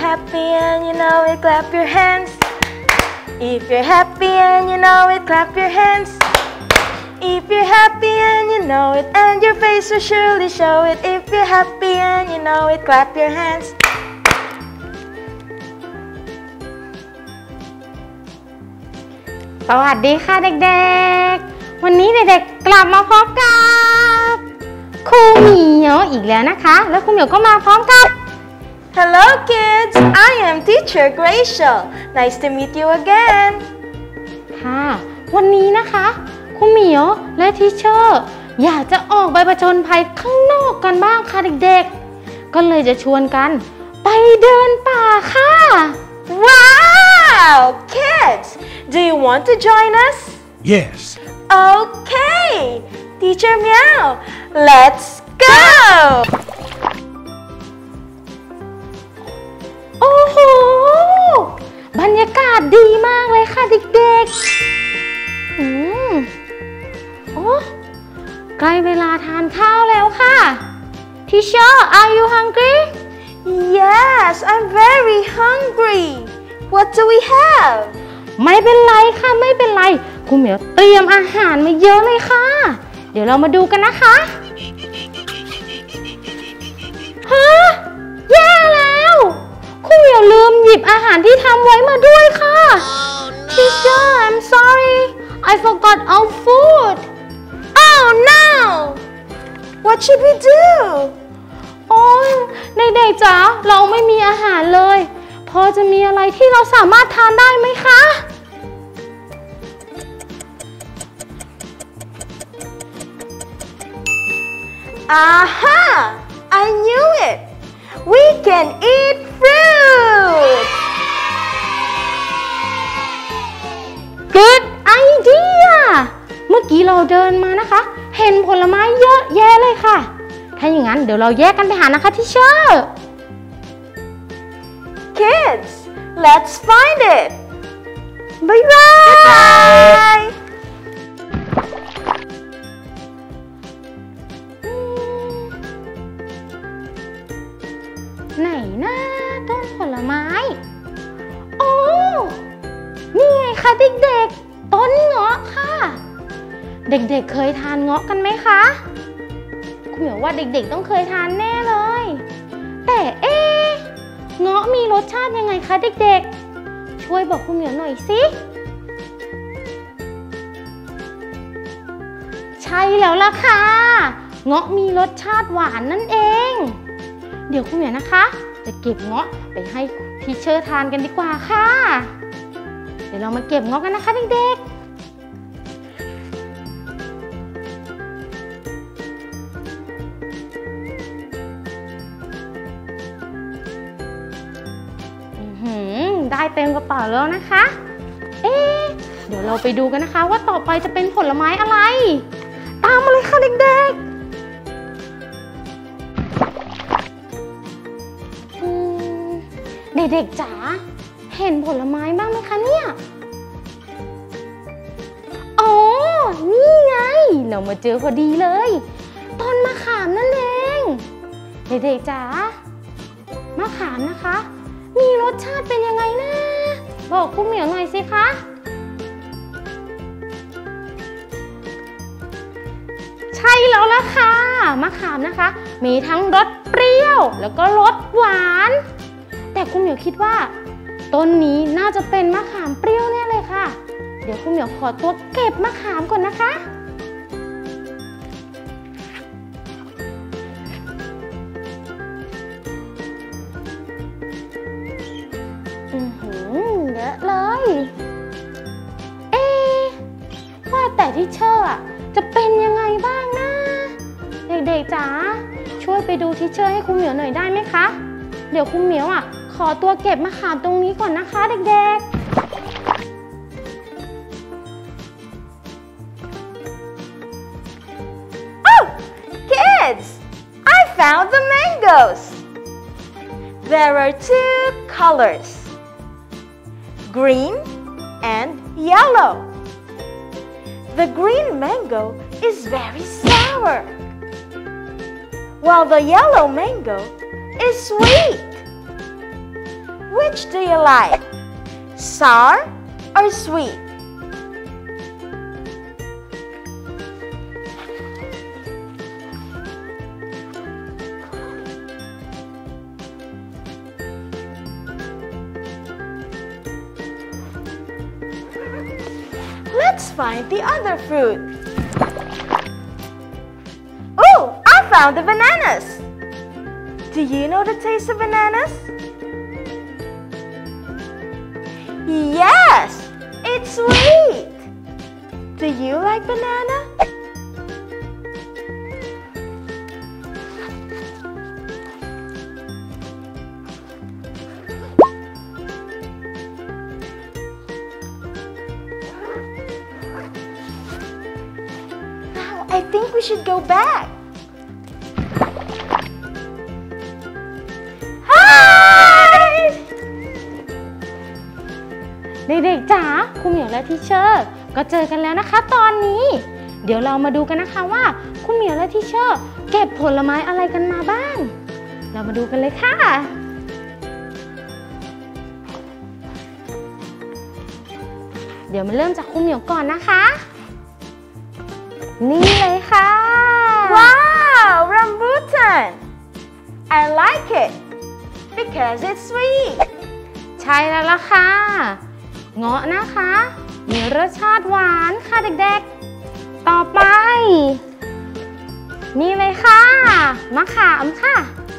happy and you know it, clap your hands. If you're happy and you know it, clap your hands. If you're happy and you know it, and your face will surely show it. If you're happy and you know it, clap your hands. สวัสดีค่ะเด็กๆวันนี้เด็กๆกลับมาพบกับครูเหมียวอีกแล้วนะคะแล้วครูเหมียวก็มาพร้อมกับ Hello kids, I am teacher Gracial. Nice to meet you again. ค่ะวันนี้นะคะครูเหมียวและทีเชอร์อยากจะออกไปผจญภัยข้างนอกกันบ้างค่ะเด็กๆก็เลยจะชวนกันไปเดินป่าค่ะ Wow! Kids, do you want to join us? Yes. Okay, Teacher Meow, let's go! โอ้โหบรรยากาศดีมากเลยค่ะเด็กๆโอ้ใกล้เวลาทานข้าวแล้วค่ะ Teacher, are you hungry? Yes, I'm very hungry. What do we have? ไม่เป็นไรค่ะไม่เป็นไรครูเหมียวเตรียมอาหารมาเยอะเลยค่ะเดี๋ยวเรามาดูกันนะคะฮะแย่แล้วครูเหมียวลืมหยิบอาหารที่ทำไว้มาด้วยค่ะ Teacher, I'm sorry. I forgot our food. Oh no! What should we do? โอ้ยเด็กๆจ๋าเราไม่มีอาหารเลยพอจะมีอะไรที่เราสามารถทานได้ไหมคะ Aha! I knew it! We can eat fruit! Good idea เมื่อกี้เราเดินมานะคะเห็นผลไม้เยอะแยะเลยค่ะถ้าอย่างนั้นเดี๋ยวเราแยกกันไปหานะคะทีเชอร์ Kids, let's find it! Bye bye! ไหนนะต้นผลไม้โอ้นี่ไงคะเด็กๆต้นเงาะค่ะเด็กๆเคยทานเงาะกันไหมคะคุณเหมียวว่าเด็กๆต้องเคยทานแน่เลยแต่เงาะมีรสชาติยังไงคะเด็กๆช่วยบอกคุณเหมียวหน่อยสิใช่แล้วล่ะค่ะเงาะมีรสชาติหวานนั่นเองเดี๋ยวคุณเหมียวนะคะจะเก็บเงาะไปให้ทีเชอร์ทานกันดีกว่าค่ะเดี๋ยวเรามาเก็บเงาะกันนะคะเด็กๆได้เต็มกระเป๋าแล้วนะคะเดี๋ยวเราไปดูกันนะคะว่าต่อไปจะเป็นผลไม้อะไรตามมาเลยค่ะเด็กๆเด็กๆจ๋าเห็นผลไม้บ้างไหมคะเนี่ยอ๋อนี่ไงเรามาเจอพอดีเลยต้นมะขามนั่นเองเด็กๆจ๋ามะขามนะคะมีรสชาติเป็นยังไงนะบอกคุณเหมียวหน่อยสิคะใช่แล้วล่ะค่ะมะขามนะคะมีทั้งรสเปรี้ยวแล้วก็รสหวานแต่คุณเหมียวคิดว่าต้นนี้น่าจะเป็นมะขามเปรี้ยวแน่เลยค่ะเดี๋ยวคุณเหมียวขอตัวเก็บมะขามก่อนนะคะเยอะเลยว่าแต่ที่เชอร์จะเป็นยังไงบ้างนะเด็กๆจ๋าช่วยไปดูที่เชอร์ให้คุณเหมียวหน่อยได้ไหมคะเดี๋ยวคุณเหมียวขอตัวเก็บมะขามตรงนี้ก่อนนะคะเด็กๆ Oh, kids! I found the mangoes! There are two colors.Green and yellow. The green mango is very sour, while the yellow mango is sweet. Which do you like? Sour or sweet? Let's find the other fruit. Oh, I found the bananas. Do you know the taste of bananas? Yes, it's sweet. Do you like banana? I think we should go back. Hi! เด็กๆจ๋าครูเหมียวและทีเชอร์ก็เจอกันแล้วนะคะตอนนี้เดี๋ยวเรามาดูกันนะคะว่าครูเหมียวและทีเชอร์เก็บผลไม้อะไรกันมาบ้างเรามาดูกันเลยค่ะเดี๋ยวมาเริ่มจากครูเหมียวก่อนนะคะนี่เลยค่ะ Wow, rambutan! I like it because it's sweet. ใช่แล้วล่ะค่ะเงาะนะคะมีรสชาติหวานค่ะเด็กๆต่อไปนี่เลยค่ะมะขามค่ะ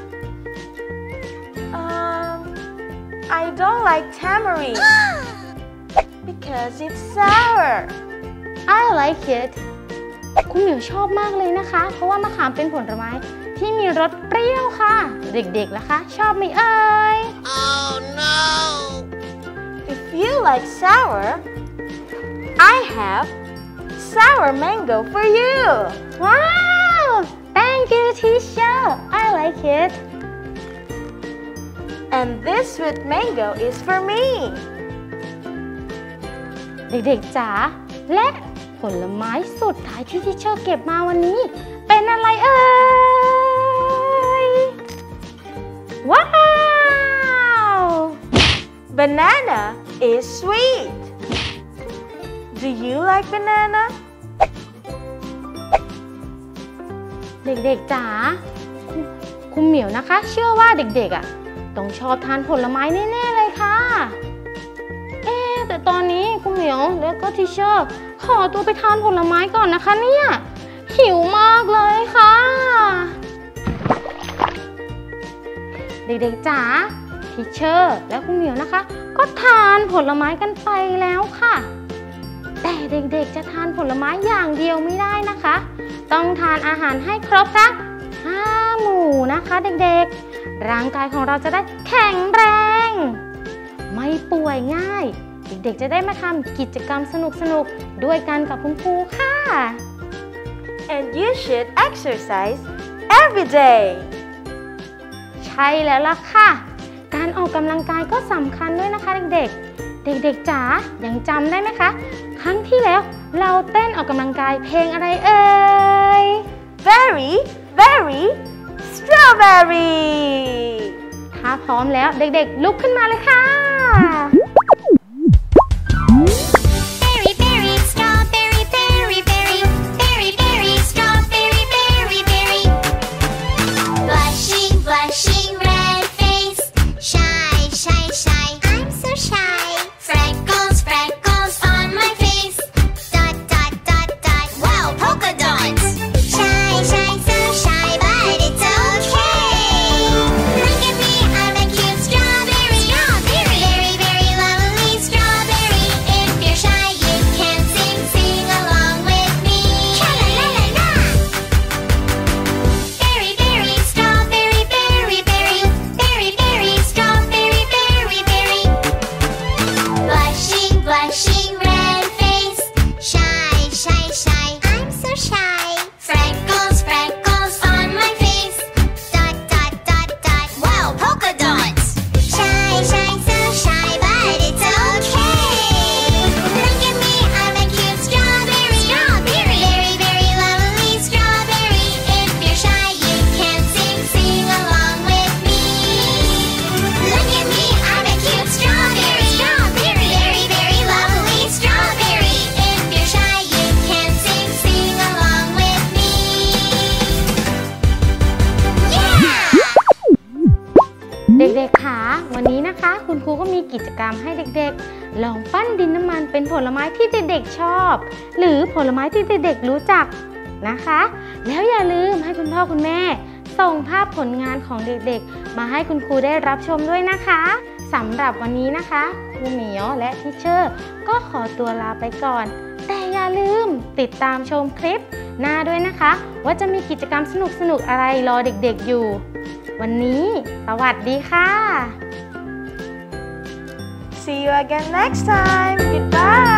I don't like tamarind because it's sour. I like it คุณเหมียวชอบมากเลยนะคะเพราะว่ามะขามเป็นผลไม้ที่มีรสเปรี้ยวค่ะเด็กๆล่ะคะชอบไหมเอ่ย Oh no! If you like sour, I have sour mango for you. Wow! Thank you, teacher. I like it. And this sweet mango is for me. เด็กๆจ๋าและผลไม้สุดท้ายที่ทีเชอร์เก็บมาวันนี้เป็นอะไรเอ่ยว้าว Banana is sweet. Do you like banana? เด็กๆจ๋าคุณเหมียวนะคะเชื่อว่าเด็กๆต้องชอบทานผลไม้แน่ๆเลยค่ะแต่ตอนนี้คุณเหมียวแล้วก็ทีเชอร์ขอตัวไปทานผลไม้ก่อนนะคะเนี่ยหิวมากเลยค่ะเด็กๆจ๋าทีเชอร์และคุณเหมียวนะคะก็ทานผลไม้กันไปแล้วค่ะแต่เด็กๆจะทานผลไม้อย่างเดียวไม่ได้นะคะต้องทานอาหารให้ครบทั้ง5 หมู่นะคะเด็กๆร่างกายของเราจะได้แข็งแรงไม่ป่วยง่ายเด็กๆจะได้มาทำกิจกรรมสนุกๆด้วยกันกับคุณครูค่ะ And you should exercise every day. ใช่แล้วล่ะค่ะการออกกำลังกายก็สำคัญด้วยนะคะเด็กๆเด็กๆจ๋ายังจำได้ไหมคะครั้งที่แล้วเราเต้นออกกำลังกายเพลงอะไรเอ่ย Very, very strawberry. ถ้าพร้อมแล้วเด็กๆลุกขึ้นมาเลยค่ะเด็กๆค่ะวันนี้นะคะคุณครูก็มีกิจกรรมให้เด็กๆลองปั้นดินน้ำมันเป็นผลไม้ที่เด็กๆชอบหรือผลไม้ที่เด็กๆรู้จักนะคะแล้วอย่าลืมให้คุณพ่อคุณแม่ส่งภาพผลงานของเด็กๆมาให้คุณครูได้รับชมด้วยนะคะสำหรับวันนี้นะคะครูเหมียวและทิเชอร์ก็ขอตัวลาไปก่อนแต่อย่าลืมติดตามชมคลิปหน้าด้วยนะคะว่าจะมีกิจกรรมสนุกๆอะไรรอเด็กๆอยู่วันนี้สวัสดีค่ะ See you again next time. Goodbye.